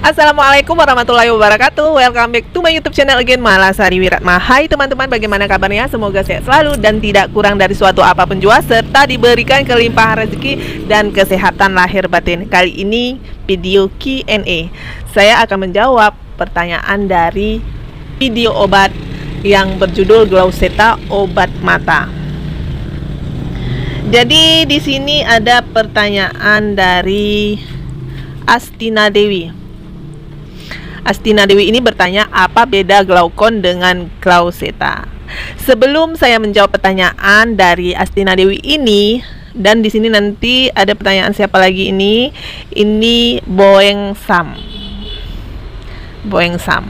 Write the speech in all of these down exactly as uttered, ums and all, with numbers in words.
Assalamualaikum warahmatullahi wabarakatuh. Welcome back to my YouTube channel again, Malasari Wiratma. Hai teman-teman, bagaimana kabarnya? Semoga sehat selalu dan tidak kurang dari suatu apapun jua, serta diberikan kelimpahan rezeki dan kesehatan lahir batin. Kali ini video Q and A. Saya akan menjawab pertanyaan dari video obat yang berjudul Gluceta obat mata. Jadi di sini ada pertanyaan dari Astina Dewi. Astina Dewi ini bertanya, apa beda glaukon dengan Gluceta? Sebelum saya menjawab pertanyaan dari Astina Dewi ini, dan di sini nanti ada pertanyaan siapa lagi ini? Ini Boeng Sam. Boeng Sam.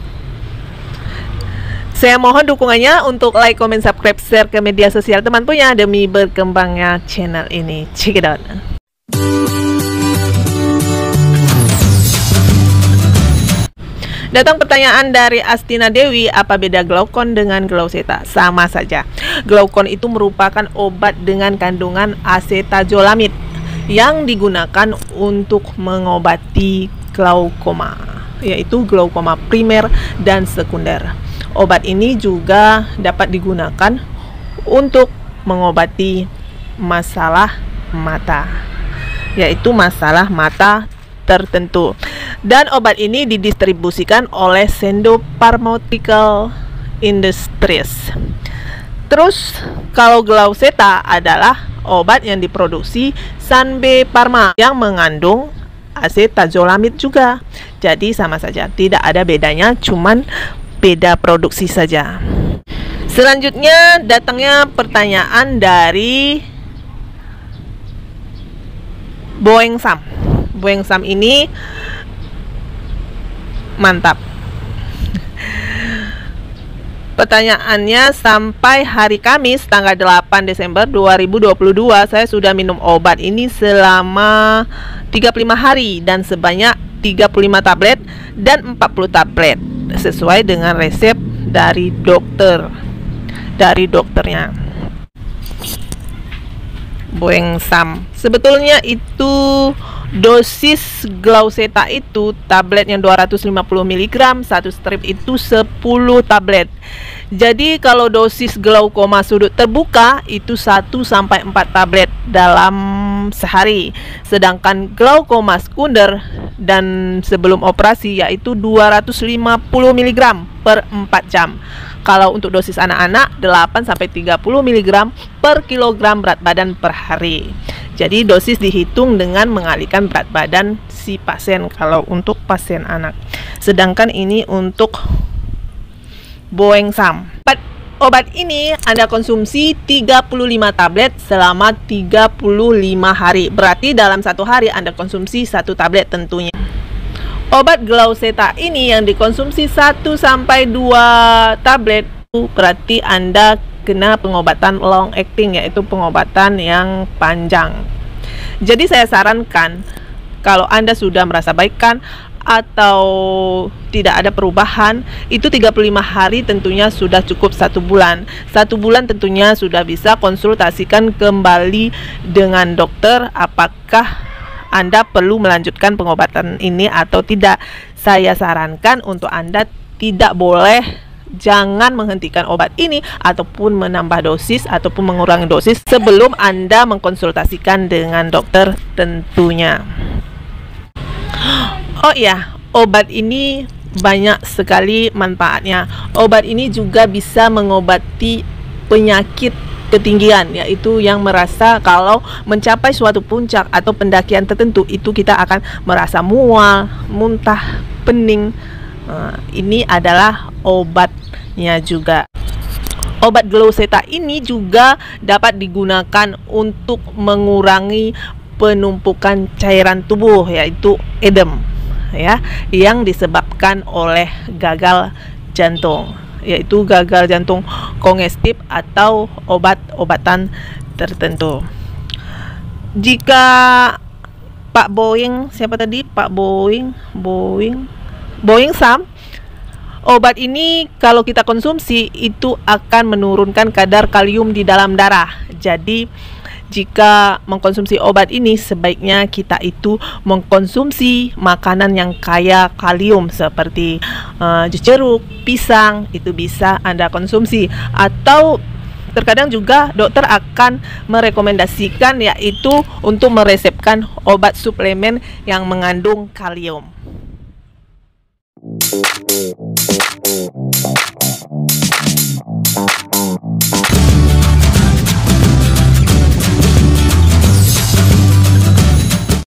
Saya mohon dukungannya untuk like, comment, subscribe, share ke media sosial teman punya demi berkembangnya channel ini. Check it out. Datang pertanyaan dari Astina Dewi, apa beda glaukon dengan Gluceta? Sama saja. Glaukon itu merupakan obat dengan kandungan asetazolamid yang digunakan untuk mengobati glaukoma, yaitu glaukoma primer dan sekunder. Obat ini juga dapat digunakan untuk mengobati masalah mata, yaitu masalah mata tertentu. Dan obat ini didistribusikan oleh Sendo Pharmaceutical Industries. Terus kalau Gluceta adalah obat yang diproduksi Sanbe Pharma yang mengandung asetazolamid juga. Jadi sama saja, tidak ada bedanya, cuman beda produksi saja. Selanjutnya datangnya pertanyaan dari Boeng Sam. Boeng Sam ini mantap. Pertanyaannya, sampai hari Kamis tanggal delapan Desember dua ribu dua puluh dua saya sudah minum obat ini selama tiga puluh lima hari dan sebanyak tiga puluh lima tablet dan empat puluh tablet sesuai dengan resep dari dokter dari dokternya. Boeng Sam. Sebetulnya itu dosis Gluceta itu tablet yang dua ratus lima puluh miligram, satu strip itu sepuluh tablet. Jadi kalau dosis glaukoma sudut terbuka itu satu sampai empat tablet dalam sehari. Sedangkan glaukoma sekunder dan sebelum operasi yaitu dua ratus lima puluh miligram per empat jam. Kalau untuk dosis anak-anak delapan sampai tiga puluh miligram per kilogram berat badan per hari. Jadi dosis dihitung dengan mengalihkan berat badan si pasien kalau untuk pasien anak. Sedangkan ini untuk Boeng Sam. Obat, obat ini Anda konsumsi tiga puluh lima tablet selama tiga puluh lima hari. Berarti dalam satu hari Anda konsumsi satu tablet tentunya. Obat Gluceta ini yang dikonsumsi satu sampai dua tablet, berarti Anda kena pengobatan long acting, yaitu pengobatan yang panjang. Jadi saya sarankan, kalau Anda sudah merasa baikkan atau tidak ada perubahan, itu tiga puluh lima hari tentunya sudah cukup. Satu bulan Satu bulan tentunya sudah bisa konsultasikan kembali dengan dokter apakah Anda perlu melanjutkan pengobatan ini atau tidak. Saya sarankan untuk Anda tidak boleh, jangan menghentikan obat ini ataupun menambah dosis ataupun mengurangi dosis sebelum Anda mengkonsultasikan dengan dokter tentunya. Oh iya, obat ini banyak sekali manfaatnya. Obat ini juga bisa mengobati penyakit ketinggian, yaitu yang merasa kalau mencapai suatu puncak atau pendakian tertentu itu kita akan merasa mual, muntah, pening. Nah, ini adalah obatnya juga. Obat Gluceta ini juga dapat digunakan untuk mengurangi penumpukan cairan tubuh, yaitu edem, ya, yang disebabkan oleh gagal jantung, yaitu gagal jantung kongestif atau obat-obatan tertentu. Jika Pak Boeng, siapa tadi? Pak Boeng, Boeng, Boeng Sam, obat ini kalau kita konsumsi itu akan menurunkan kadar kalium di dalam darah. Jadi jika mengkonsumsi obat ini sebaiknya kita itu mengkonsumsi makanan yang kaya kalium seperti uh, jus jeruk, pisang, itu bisa Anda konsumsi. Atau terkadang juga dokter akan merekomendasikan yaitu untuk meresepkan obat suplemen yang mengandung kalium.